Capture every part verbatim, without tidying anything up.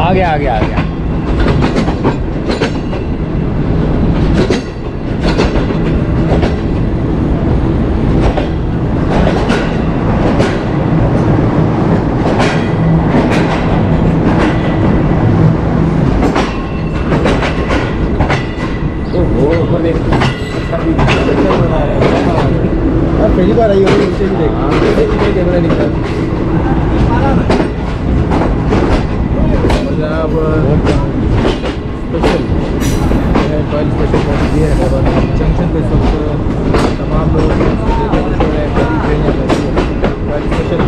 आ गया आ गया आ गया। पहली बार आई होगी, नीचे भी देख कैमरा निकला। अब स्पेशल कॉइल स्पेशल पहुँच गया है जंक्शन पे। सब तमाम लोग स्पेशल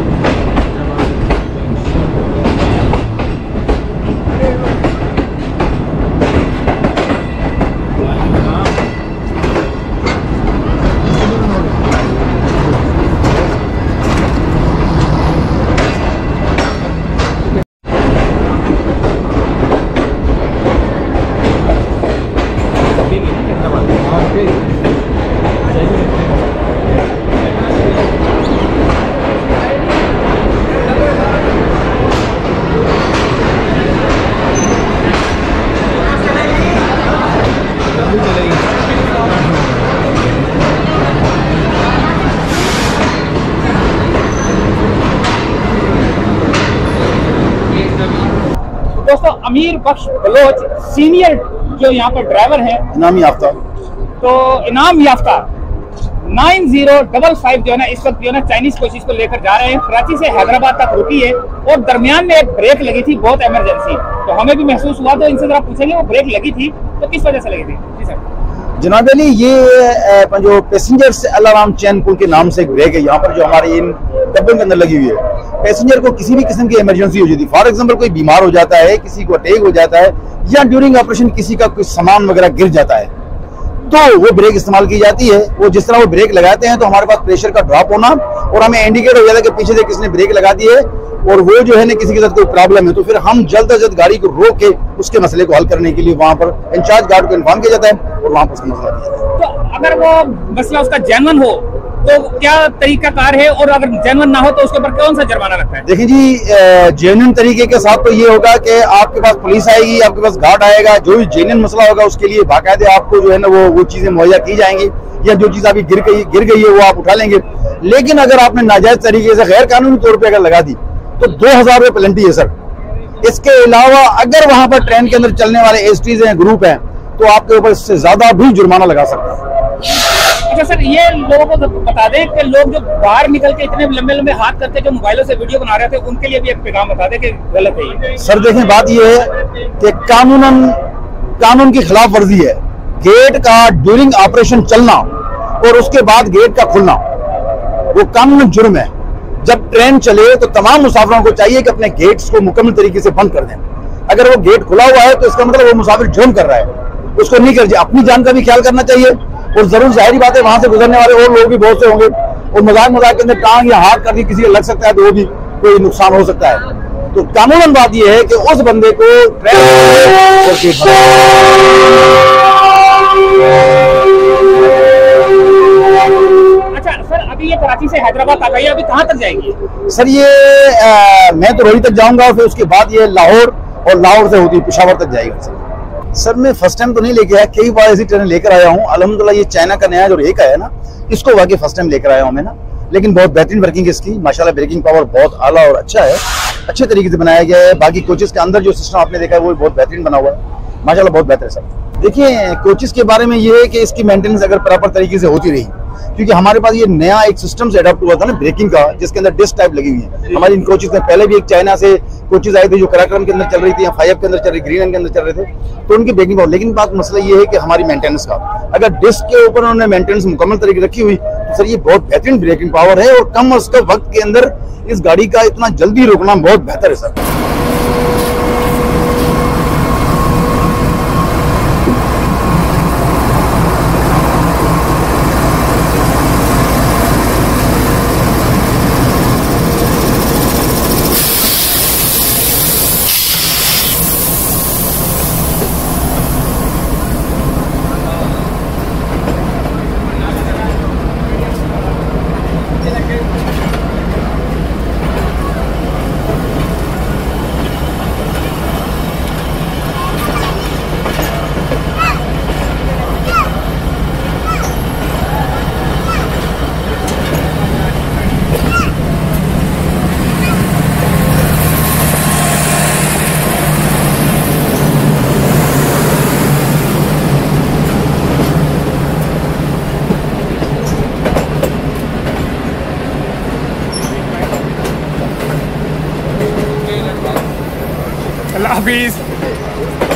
दोस्तों, अमीर बख्श बलोच सीनियर जो यहाँ पर ड्राइवर हैं, इनाम याफ्ता, तो इनाम याफ्ता नाइन जीरो डबल फाइव जो है ना इस वक्त जो है ना चाइनीज कोशिश को लेकर जा रहे हैं। कराची से हैदराबाद तक रुकी है और दरमियान में एक ब्रेक लगी थी, बहुत इमरजेंसी, तो हमें भी महसूस हुआ। तो इनसे जरा पूछेंगे वो ब्रेक लगी थी तो किस वजह से लगी थी। जी सर। जनाब अली, ये जो पैसेंजर्स अलार्म चैन पुल के नाम से एक ब्रेक है यहाँ पर, जो हमारे इन डब्बे के अंदर लगी हुई है। पैसेंजर को किसी भी किस्म की इमरजेंसी हो जाती है, फॉर एग्जांपल कोई बीमार हो जाता है, किसी को अटैक हो जाता है, या ड्यूरिंग ऑपरेशन किसी का कोई सामान वगैरह गिर जाता है, तो वो ब्रेक इस्तेमाल की जाती है। वो जिस तरह वो ब्रेक लगाते हैं तो हमारे पास प्रेशर का ड्रॉप होना और हमें इंडिकेट हो जाता है कि पीछे से किसने ब्रेक लगा दी है और वो जो है ना किसी के साथ कोई प्रॉब्लम है, तो फिर हम जल्द से जल्द गाड़ी को रोक के उसके मसले को हल करने के लिए वहां पर इंचार्ज गार्ड को इन्फॉर्म किया जाता है और वहां पर उसका मसला किया जाता है। तो अगर वो मसला उसका जेन्युइन हो तो क्या तरीका कार है, और अगर जेन्युइन ना हो तो उसके ऊपर कौन सा जुर्माना रखता है? देखिए जी, जेन्युइन तरीके के साथ तो ये होगा कि आपके पास पुलिस आएगी, आपके पास गार्ड आएगा, जो भी जेन्युइन मसला होगा उसके लिए बाकायदे आपको जो है ना वो वो चीजें मुहैया की जाएंगी, या जो चीज अभी गिर गई गिर गई है वो आप उठा लेंगे। लेकिन अगर आपने नाजायज तरीके से गैर कानूनी तौर पर अगर लगा दी तो दो हजार रुपये पेनल्टी है सर। इसके अलावा अगर वहां पर ट्रेन के अंदर चलने वाले एसटीज हैं, ग्रुप हैं, तो आपके ऊपर इससे ज्यादा भी जुर्माना लगा सकता है। अच्छा सर, ये लोगों को बता दें कि लोग जो बाहर निकल के इतने लंबे लंबे हाथ करके जो मोबाइलों से वीडियो बना रहे थे, उनके लिए भी एक पैगाम बता दें कि गलत है ये। सर देखें, बात ये है कि कानूनन कानून की खिलाफ वर्जी है। गेट का ड्यूरिंग ऑपरेशन चलना और उसके बाद गेट का खुलना वो कानूनन जुर्म है। जब ट्रेन चले तो तमाम मुसाफिरों को चाहिए कि अपने गेट्स को मुकम्मल तरीके से बंद कर दें। अगर वो गेट खुला हुआ है तो इसका मतलब वो मुसाफिर जुर्म कर रहा है, उसको नहीं कर, अपनी जान का भी ख्याल करना चाहिए। और जरूर जाहिर बात है वहां से गुजरने वाले और लोग भी बहुत से होंगे, और मजाक मजाक के अंदर टांग या हाथ कर दी किसी को लग सकता है तो वो भी कोई नुकसान हो सकता है। तो कानूनन बात यह है कि उस बंदे को अच्छा सर, अभी ये कराची से हैदराबाद आ गई है, अभी कहाँ तक जाएगी सर? ये आ, मैं तो रोहड़ी तक जाऊंगा, फिर उसके बाद ये लाहौर, और लाहौर से होती पेशावर तक जाएगा सर। सर मैं फर्स्ट टाइम तो नहीं लेके आया, कई बार ऐसी ट्रेन लेकर आया हूँ। अल्हम्दुलिल्लाह ये चाइना का नया जो रेक है ना, इसको वाकई फर्स्ट टाइम लेकर आया हूँ मैं ना, लेकिन बहुत बेहतरीन वर्किंग है इसकी माशाल्लाह। ब्रेकिंग पावर बहुत आला और अच्छा है, अच्छे तरीके से बनाया गया है। बाकी कोचेस के अंदर जो सिस्टम आपने देखा है वो बहुत बेहतरीन बना हुआ है माशाल्लाह, बहुत बेहतर है सर। देखिए कोचेस के बारे में ये है कि इसकी मेंटेनेंस अगर प्रॉपर तरीके से होती रही, क्योंकि हमारे पास ये नया एक सिस्टम से अडॉप्ट हुआ था ना ब्रेकिंग का, जिसके अंदर डिस्क टाइप लगी हुई है। हमारी इन कोचेस में पहले भी एक चाइना से कोचेस आए थे जो कराक्रम के अंदर चल रही थी, फाइव के अंदर चल रही, ग्रीन के अंदर चल रहे थे, तो उनकी ब्रेकिंग पावर। लेकिन बात मसला ये है कि हमारी मेंटेनेंस का, अगर डिस्क के ऊपर उन्होंने मेंटेनेंस मुकम्मल तरीके रखी हुई तो सर ये बहुत बेहतरीन ब्रेकिंग पावर है, और कम अज कम वक्त के अंदर इस गाड़ी का इतना जल्दी रुकना बहुत बेहतर है सर। अल्लाह हाफिज़।